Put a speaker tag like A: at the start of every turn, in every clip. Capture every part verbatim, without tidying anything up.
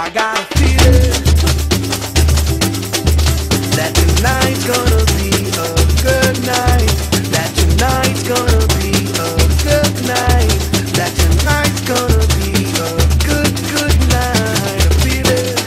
A: I got a feeling that tonight's gonna be a good night. That tonight's gonna be a good night. That tonight's gonna be a good, good night. I feel it.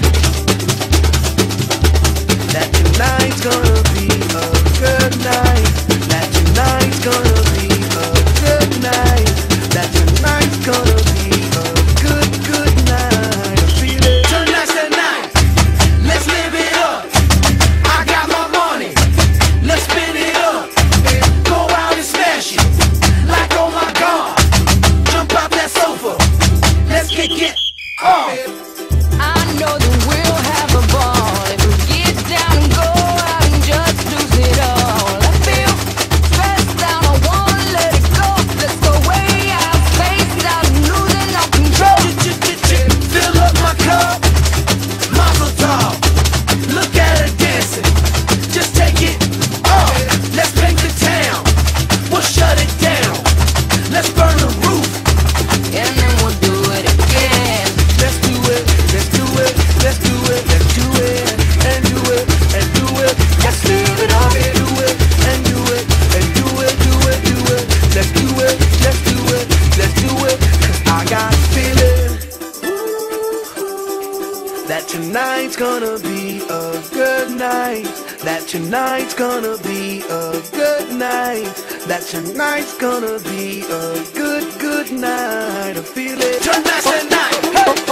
A: That tonight's gonna be a good night. That tonight's gonna be a good night. That tonight's gonna be a good, good night. I feel it. Tonight's the night. Let's live it up. I got my money. Let's spin it up. Go out and smash it. Like oh my God. Jump out that sofa. Let's kick it off.
B: I know that we'll have a ball if we get down and go out and just lose it all. I feel stressed out, I wanna let it go. Let's go way out, spaced out, and losing all control.
A: Fill up my cup, Mazel tov. Look at her dancing, just take it off. Let's paint the town, we'll shut it down. Let's burn the roof,
B: And then we'll do it again.
A: let's do it, let's do it, let's do it, let's do it, and do it, and do it. Let's live it up, do it, and do it, and do it, do it, do it. Let's do it, let's do it, let's do it. 'Cause I got a feeling that tonight's gonna be a good night. That tonight's gonna be a good night. That tonight's gonna be a good, good night. I feel it. Tonight's the night. Hey!